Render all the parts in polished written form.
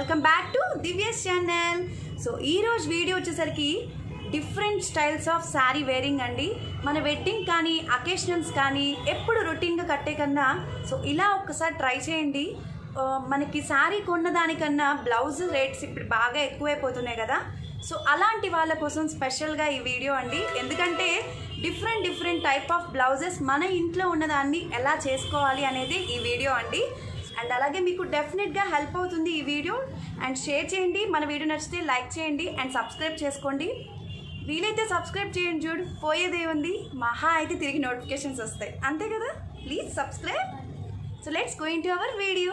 Welcome back to Divya's channel. So ఈరోజు video వచ్చేసరికి different styles of sari wearing అండి. మన వెడ్డింగ్ కానీ అకేషనల్స్ కానీ ఎప్పుడు రొటీన్గా కట్టే కన్నా సో ఇలా ఒక్కసారి ట్రై చేయండి. మనకి శారీ కొన్న దానికన్నా బ్లౌజ్ రేట్స్ ఇప్పుడు బాగా ఎక్కువైపోతున్నాయి కదా. సో అలాంటి వాళ్ళ కోసం స్పెషల్గా ఈ వీడియో అండి. ఎందుకంటే డిఫరెంట్ టైప్ ఆఫ్ బ్లౌజెస్ మన ఇంట్లో ఉన్నదాన్ని ఎలా చేసుకోవాలి అనేది ఈ వీడియో అండి. అండ్ అలాగే మీకు డెఫినెట్గా హెల్ప్ అవుతుంది ఈ వీడియో. అండ్ షేర్ చేయండి, మన వీడియో నచ్చితే లైక్ చేయండి అండ్ సబ్స్క్రైబ్ చేసుకోండి. వీలైతే సబ్స్క్రైబ్ చేయండి, చూడు పోయేదే ఉంది, మహా అయితే తిరిగి నోటిఫికేషన్స్ వస్తాయి అంతే కదా. Please subscribe. So let's go into our video.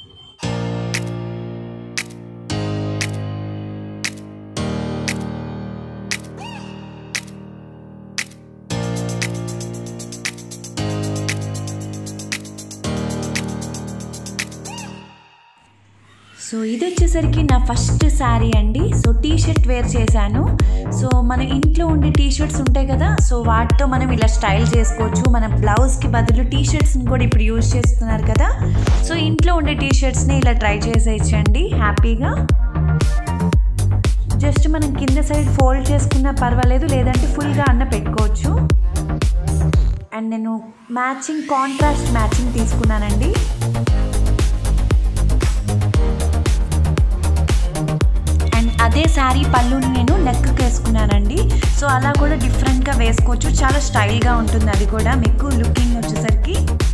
So ఇది వచ్చేసరికి నా ఫస్ట్ శారీ అండి. సో టీ షర్ట్ వేర్ చేశాను. సో మన ఇంట్లో ఉండే టీ షర్ట్స్ ఉంటాయి కదా, సో వాటితో మనం ఇలా స్టైల్ చేసుకోవచ్చు. మన బ్లౌజ్కి బదులు టీ షర్ట్స్ని కూడా ఇప్పుడు యూజ్ చేస్తున్నారు కదా. సో ఇంట్లో ఉండే టీ షర్ట్స్ని ఇలా ట్రై చేసేయచ్చండి హ్యాపీగా. జస్ట్ మనం కింద సైడ్ ఫోల్డ్ చేసుకున్నా పర్వాలేదు, లేదంటే ఫుల్గా అన్న పెట్టుకోవచ్చు. అండ్ నేను కాంట్రాస్ట్ మ్యాచింగ్ తీసుకున్నానండి. అదే శారీ పళ్ళుని నేను నెక్కి వేసుకున్నానండి. సో అలా కూడా డిఫరెంట్గా వేసుకోవచ్చు, చాలా స్టైల్గా ఉంటుంది. అది కూడా మీకు లుకింగ్ వచ్చేసరికి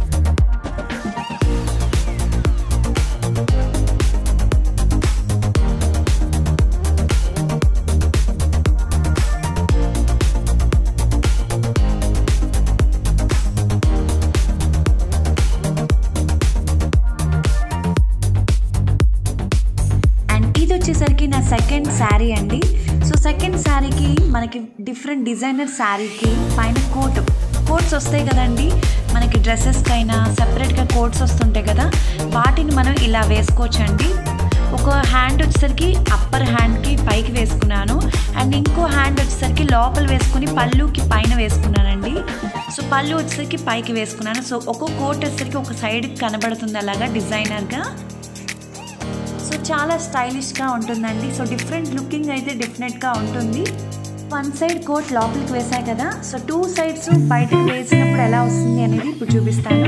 వచ్చేసరికి నా సెకండ్ శారీ అండి. సో సెకండ్ శారీకి మనకి డిఫరెంట్ డిజైనర్ శారీకి పైన కోట్స్ వస్తాయి కదండి. మనకి డ్రెస్సెస్కి అయినా సెపరేట్గా కోట్స్ వస్తుంటాయి కదా, వాటిని మనం ఇలా వేసుకోవచ్చండి. ఒక హ్యాండ్ వచ్చేసరికి అప్పర్ హ్యాండ్కి పైకి వేసుకున్నాను, అండ్ ఇంకో హ్యాండ్ వచ్చేసరికి లోపల వేసుకుని పళ్ళుకి పైన వేసుకున్నానండి. సో పళ్ళు వచ్చేసరికి పైకి వేసుకున్నాను. సో ఒక్కో కోట్ వచ్చేసరికి ఒక సైడ్కి కనబడుతుంది అలాగా డిజైనర్గా. సో చాలా స్టైలిష్గా ఉంటుందండి. సో డిఫరెంట్ లుకింగ్ అయితే డెఫినెట్గా ఉంటుంది. వన్ సైడ్ కోట్ లోపలికి వేసాయి కదా, సో టూ సైడ్స్ బయటకు వేసినప్పుడు ఎలా వస్తుంది అనేది ఇప్పుడు చూపిస్తాను.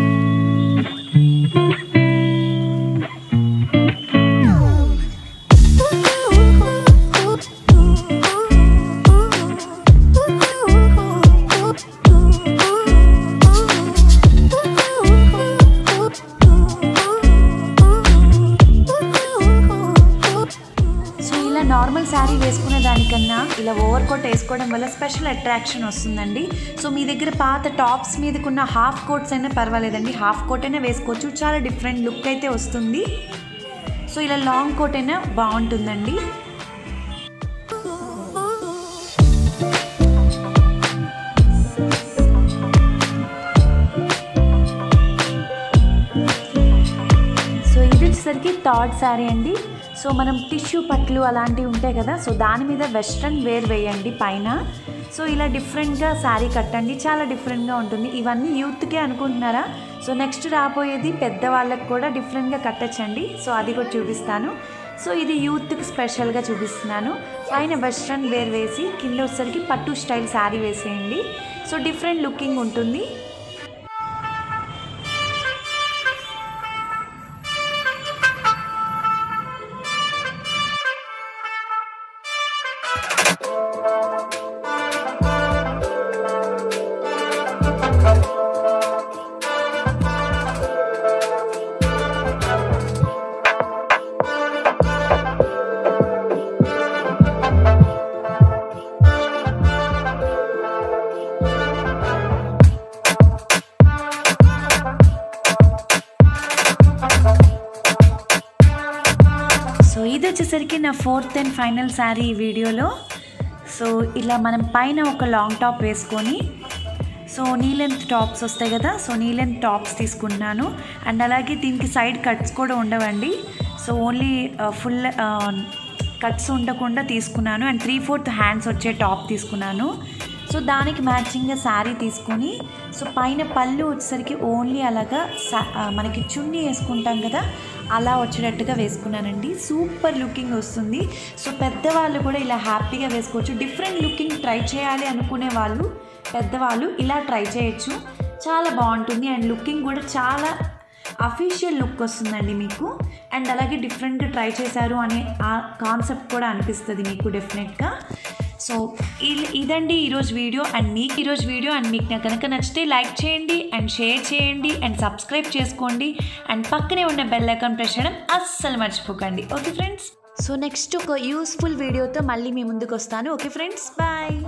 నార్మల్ శారీ వేసుకునే దానికన్నా ఇలా ఓవర్ కోట్ వేసుకోవడం వల్ల స్పెషల్ అట్రాక్షన్ వస్తుందండి. సో మీ దగ్గర పాత టాప్స్ మీదకున్న హాఫ్ కోట్స్ అయినా పర్వాలేదండి, హాఫ్ కోట్ అయినా వేసుకోవచ్చు, చాలా డిఫరెంట్ లుక్ అయితే వస్తుంది. సో ఇలా లాంగ్ కోట్ అయినా బాగుంటుందండి. సో ఇది వచ్చేసరికి థర్డ్ శారీ అండి. సో మనం టిష్యూ పట్లు అలాంటివి ఉంటాయి కదా, సో దాని మీద వెస్ట్రన్ వేర్ వేయండి పైన. సో ఇలా డిఫరెంట్గా శారీ కట్టండి, చాలా డిఫరెంట్గా ఉంటుంది. ఇవన్నీ యూత్కే అనుకుంటున్నారా? సో నెక్స్ట్ రాబోయేది పెద్దవాళ్ళకి కూడా డిఫరెంట్గా కట్టచ్చండి. సో అది కూడా చూపిస్తాను. సో ఇది యూత్కి స్పెషల్గా చూపిస్తున్నాను. పైన వెస్ట్రన్ వేర్ వేసి కింద వచ్చేసరికి పట్టు స్టైల్ శారీ వేసేయండి. సో డిఫరెంట్ లుకింగ్ ఉంటుంది. సో ఇది వచ్చేసరికి నా ఫోర్త్ అండ్ ఫైనల్ శారీ ఈ వీడియోలో. సో ఇలా మనం పైన ఒక లాంగ్ టాప్ వేసుకొని, సో నీ లెంత్ టాప్స్ వస్తాయి కదా, సో నీ లెంత్ టాప్స్ తీసుకుంటున్నాను. అండ్ అలాగే దీనికి సైడ్ కట్స్ కూడా ఉండవండి. సో ఓన్లీ ఫుల్ కట్స్ ఉండకుండా తీసుకున్నాను. అండ్ 3/4 హ్యాండ్స్ వచ్చే టాప్ తీసుకున్నాను. సో దానికి మ్యాచింగ్గా శారీ తీసుకొని సో పైన పళ్ళు వచ్చేసరికి ఓన్లీ అలాగా మనకి చున్నీ వేసుకుంటాం కదా అలా వచ్చేటట్టుగా వేసుకున్నానండి. సూపర్ లుకింగ్ వస్తుంది. సో పెద్దవాళ్ళు కూడా ఇలా హ్యాపీగా వేసుకోవచ్చు. డిఫరెంట్ లుకింగ్ ట్రై చేయాలి అనుకునే వాళ్ళు పెద్దవాళ్ళు ఇలా ట్రై చేయొచ్చు. చాలా బాగుంటుంది అండ్ లుకింగ్ కూడా చాలా అఫీషియల్ లుక్ వస్తుందండి మీకు. అండ్ అలాగే డిఫరెంట్గా ట్రై చేశారు అనే ఆ కాన్సెప్ట్ కూడా అనిపిస్తుంది మీకు డెఫినెట్గా. సో ఇదండి ఈరోజు వీడియో. అండ్ మీకు ఈరోజు వీడియో అండ్ మీకు కనుక నచ్చితే లైక్ చేయండి అండ్ షేర్ చేయండి అండ్ సబ్స్క్రైబ్ చేసుకోండి అండ్ పక్కనే ఉన్న బెల్ ఐకాన్ ప్రెస్ చేయడం అస్సలు మర్చిపోకండి. ఓకే ఫ్రెండ్స్, సో నెక్స్ట్ ఒక యూస్ఫుల్ వీడియోతో మళ్ళీ మీ ముందుకు వస్తాను. Okay friends, bye.